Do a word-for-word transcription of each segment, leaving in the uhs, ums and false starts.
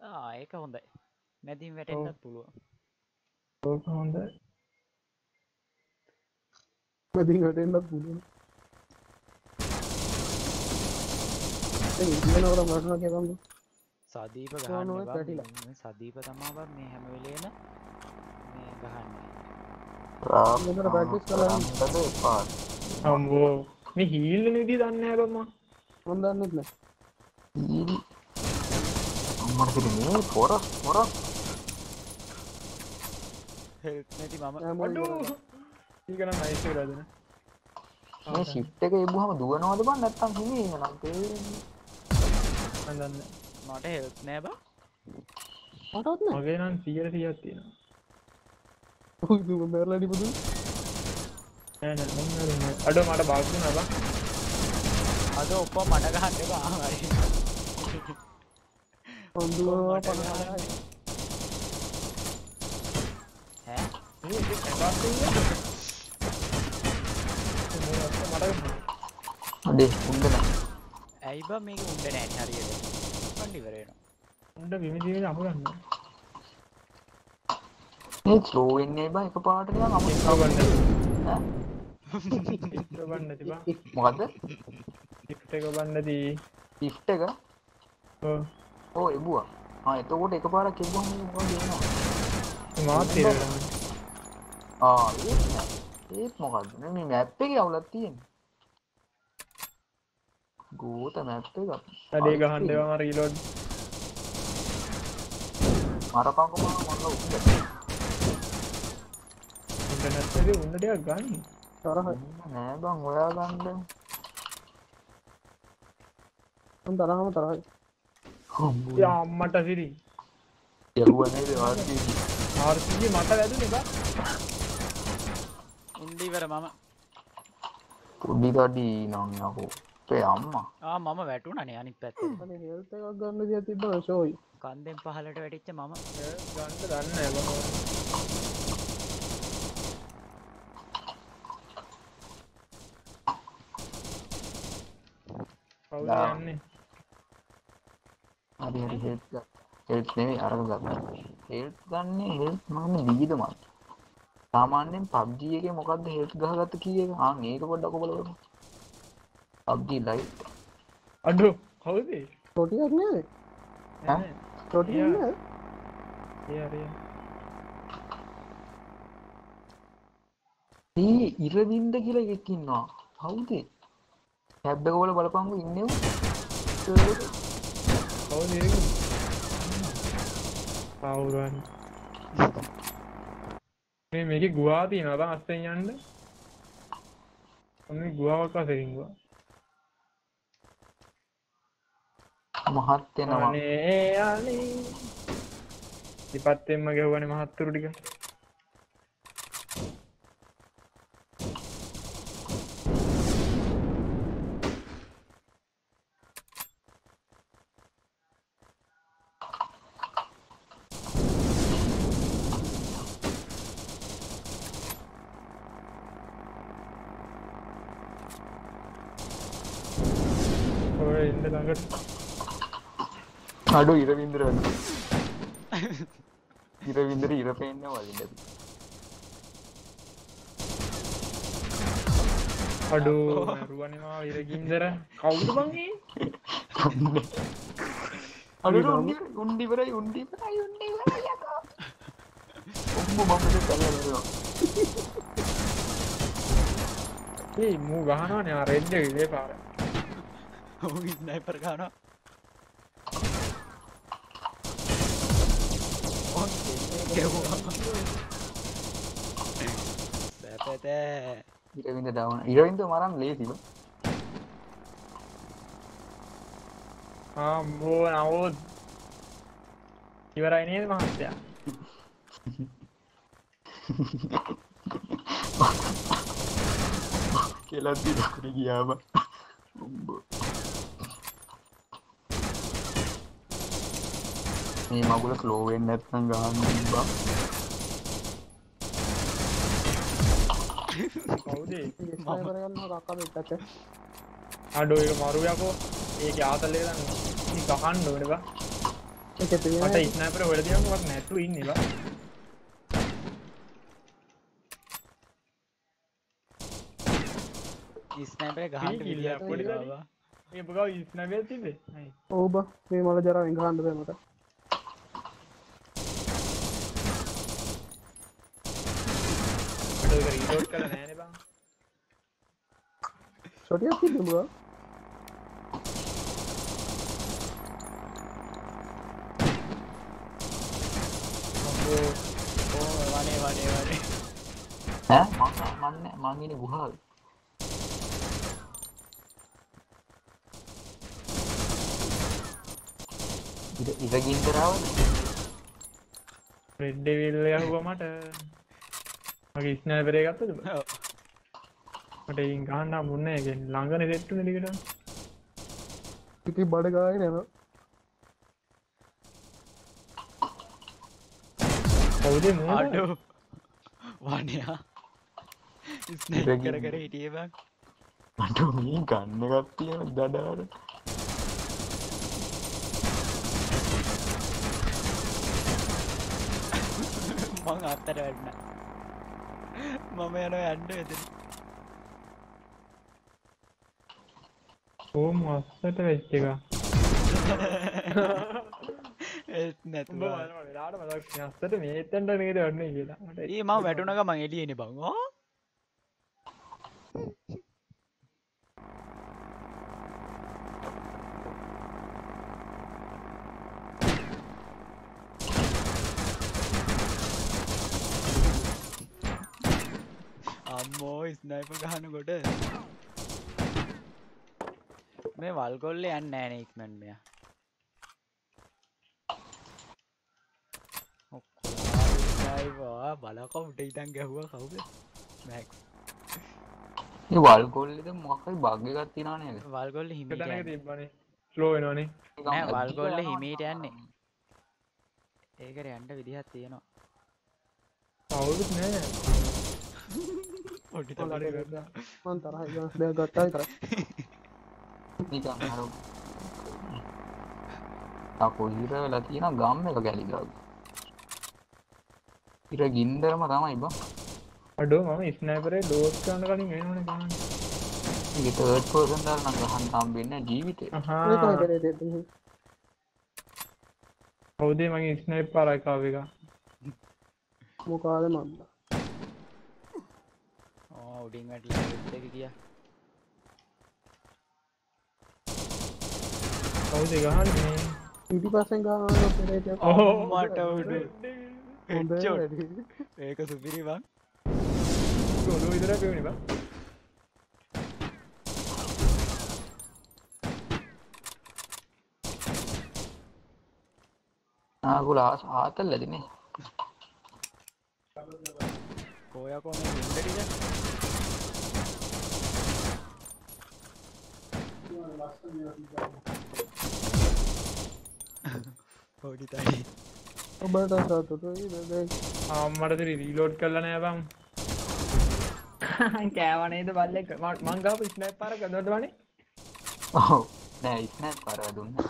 ආ ඒක හොඳයි. මැදින් වැටෙන්නත් පුළුවන්. ඕක හොඳයි. මැදින් වැටෙන්නත් පුළුවන්. ඒ ඉන්නවර මරනවා කියපන්. සදීප ගහන්න බෑ. සදීප තමයි බං මේ හැම වෙලේම මේ ගහන්නේ. රාමෙන්දර ප්‍රැක්ටිස් කරන්න එපා. අම්බෝ මේ හීල් වෙන විදිය දන්නේ නැහැ බං මම. මම දන්නෙත් නැහැ. හීල් අම්මට කිව්වේ පොරස් පොරස් හෙල්ත් නැති මම අඩෝ ඊක නම් නයිස් එක රදන මේ ෂිෆ්ට් එක එබුවම දුවනවද බං නැත්තම් හිමේ එනවා තේරෙන්නේ මම දන්නේ මට හෙල්ත් නෑ බං මටවත් නෑ මගේ නම් සීයට සීයක් තියෙනවා ඔය දුව මැරලා ඉපදුන නෑ නෑ මම නෑ අඩෝ මට බාග් දුන්නා බං අද ඔක්කොම මට ගහන්න එපා හරි ඔන්දුවා පනහයි ඈ මේ එක කැබස් දෙන්නේ අඩේ උණ්ඩ නෑ ඇයි බං මේක උණ්ඩ නෑනේ හරියට මන් ඉවර වෙනවා උණ්ඩ විමිදියේ අහු ගන්න මේ ස්ලෝ වෙන්නේ බං එකපාරට නිකන් අමු ස්ලෝ ගන්න ඈ ස්ලෝ ගන්න නැති බං මොකද්ද ෂිෆ්ට් එක ගන්න නැති ෂිෆ්ට් එක ඔව් ඔව් එබුවා ආ එතකොට එකපාරක් එබුවම මොකද වෙනවා මාත් තේරෙනවා ආ ඒක නෑ ඒත් මොකද්ද මේ මැප් එකේ අවුලක් තියෙන්නේ ගෝත මැප් එක වැඩේ ගහන්න ඒවා රීලෝඩ් මරපංකො මම මොන්න උන්න ඉන්ටර්නෙට් එකේ උන්න ටිකක් ගන්න තරහයි නෑ බං ඔයා ගන්න මම තරහම තරහයි යා අම්මට සිරි යරුවා නේද ආර්පීජී ආර්පීජී මට වැදුනේ බං උණ්ඩ ඉවර මම පොඩි ගඩි නම් යකෝ අපේ අම්මා ආ මම වැටුණානේ අනිත් පැත්තට අනේ හෙල්ත් එකක් ගන්න දියා තිබ්බා ෂෝයි කන්දෙන් පහලට වැටිච්ච මම ගන්න දන්නේ නැහැ බං කවුද යන්නේ හරි හරි හෙල්ත් ගන්න හෙල්ත් නෙවෙයි අරක ගන්න හෙල්ත් ගන්නේ හෙල්ත් මම දීද මන් සාමාන්‍යයෙන් පබ්ජි එකේ මොකද්ද හෙල්ත් ගහගත්ත කී එක ආ මේක පොඩ්ඩක් ඔබලගමු පබ්ජි ලයිට් අඩෝ කවුද ටොටියක් නේද ඈ ටොටියක් නේද යා යා ඊ ඉරවින්ද කියලා එකෙක් ඉන්නවා කවුද ටැබ් එක වල බලපංකෝ ඉන්නේ කවුද ඒක පවුරන් මේ මේකේ ගුවා තියෙනවා බං අස්සෙන් යන්න මේ ගුවාවක් අස්සෙන් ගුවා මහත් වෙනවා අනේ අනේ ඉපත්තෙන්ම ගෙවුවනේ මහත්තුරු ටික අඩෝ ඉරවින්දර වෙන ඉරවින්දර ඉර පේන්නේ වලින්ද අඩෝ මරුවනේ මා ඉරකින්දර කවුද බං මේ අඩෝ උන්ඩි ඉවරයි උන්ඩි ඉවරයි උන්ඩි ඉවරයි යකෝ ඔම්බ මම්මද කල්ලා ඒ මූ ගහනවනේ ආ රෙඩ් එක ඉලේ පාර ඔව් ස්නයිපර් ගන්නවා සැපතේ ඉරවින්ද ඩවුන් ඉරවින්ද මරන්න ලේසි බං ආම්බෝ නවොත් ඉවරයි නේද මහත්තයා කියලා දිනකට ගියා බං උඹ මේ මගුල ස්ලෝ වෙන්නේ නැත්නම් ගහන්න බං කවුද මම කරගන්නවා කක්ක දෙකට අඩෝ ඒක මරු යකෝ ඒකේ ආතල් එක දැන් ඉතින් ගහන්න ඕනේ බං ඒක තියෙන මට ස්නයිපර් හොයලා දියම මට නැතු ඉන්නේ බා ස්නයිපර් ගහන්න විදියක් තියෙනවා බා මේ බගාව ස්නයිපර් තිබ්බේ හයි ඔව් බා මේ මල ජරාවෙන් ගහන්න බෑ මට ඒක රීලෝඩ් කරලා නෑනේ බං ෂොටියක් තිබ්බේ බා ඕ වනේ වනේ වනේ ඈ මම මන්නේ මං ඉන්නේ ගුහාවේ ඉත ඉත ගින්දරාවද රෙඩ් ඩෙවිල් යහුවා මට මගේ ස්නයිපර් එක ගත්තද බං ඔව් මට ඉන් ගහන්න හම්බුන්නේ නැහැ ඒක ළඟනේ සෙට් උනේ ටිකට ඉතින් බඩ ගාගෙන යනවා කවුද මූණ අඩෝ වනියා ස්නයිපර් කර කර හිටියේ බං අඩෝ මේ ගන්න එකක් තියෙන දඩාර මං අත්තර වැටුණා මම යනවා යන්න එතන ඕ මස්සට වෙච්ච එක ඒත් නැතුව උඹ මම වෙලාවට මතක් අස්සට මේතෙන්ට නේද වඩන්නේ කියලා මට ඊ මම වැටුණ ගමන් එළියේනේ බං ඕ අම්මෝ ස්නයිපර් ගහනකොට මේ වල් කොල්ලේ යන්නේ නැහැ නේ ඉක්මන් මෙයා ඔක්කොම බලකවුට ඉතින් ගැහුවා කවුද මැක්ස් මේ වල් කොල්ලේද මොකක්ද බග් එකක් තියනවා නේද වල් කොල්ලේ හිමීට එකතැනක යන්නේ තිබ්බනේ ස්ලෝ වෙනවනේ නෑ වල් කොල්ලේ හිමීට යන්නේ ඒකට යන්න විදිහක් තියෙනවා කවුරුත් නෑ පොඩි කොල්ලට තමයි ගත්තා මං තරහ ඉගෙන දෙයක් ගත්තා විතරයි නිකන් අර තාකෝ ඉර වෙලා තියෙන ගම් එක ගැලි ගාව ඉර ගින්දරම තමයි බං අඩෝ මම ස්නයිපරේ ඩෝස් කරන්න කලින් වෙනවනේ ගහන්න ඒක තර්ඩ් පර්සන් දාලා නම් ගහන්න හම්බෙන්නේ ජීවිතේ අහා ඒක කරේ දෙන්න කවුද මගේ ස්නයිපර් ආකාව එක මොකාද මන්ද ඕ උඩින් වැටලා ලෙෆ්ට් එක ගියා කවුද ගහන්නේ පිටිපස්සෙන් ගහනවා පෙරේට ඔව් මට උඩ හෙඩ්ෂොට් ඒක සුපිරි බං ගොළු විතර පෙවුනේ බං ආගුලා ආතල්ලදිනේ කොයා කොහේ ඉන්නද පොඩි තයි ඔබට සතුටුයි නේද අම්මට රීලෝඩ් කරලා නෑ බං කෑව නේද බල්ලෙක් මං ගාපු ස්නයිපර් එක දොඩ වනේ ඔව් නෑ ස්නයිපර් එක දුන්නා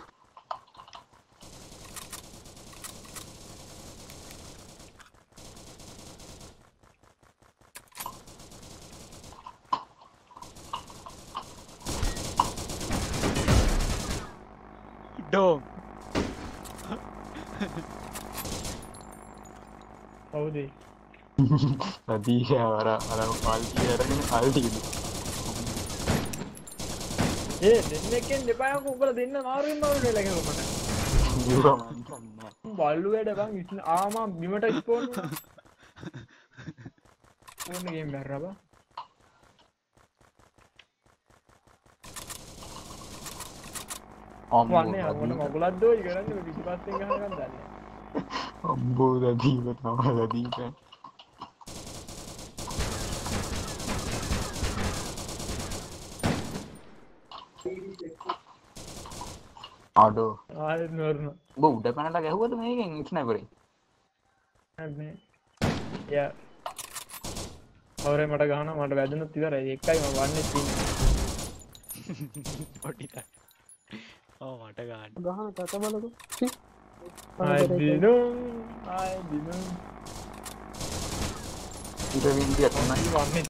ඩෝම් කවුද අදීෂා වර අර පාල්ටි අරගෙන අල්ටි ඒ දෙන්නෙක්ෙන් දෙපා උඹලා දෙන්න මාරුවෙන් මාරු වෙලා ගියා මට ජීවා මන් කන්නේ බල්ලු වැඩ බං ආ මම බිමට ස්පෝන් ඕන ගේම් බැරරා බං වන්නේ මොන මොගලක් දෝයි කරන්නේ මේ පිටිපස්සෙන් ගහනකම් දන්නේ අම්බෝ දදීව තමයි දදීක අඩෝ ආයෙත් නෝරන ඔබ උඩ පැනලා ගැහුවද මේකෙන් ස්නයිපරේ නෑ යා අවරේ මට ගහනවා මට වැදුනොත් ඉවරයි එකයි මම වන්නේ තියෙන්නේ පොඩි තයි ඔව් මට ගන්න ගහන කත බලකෝ කන පෙරේතයි. දිනුම් ආයි දිනුම් ඉතින් වින්දියක් තමයි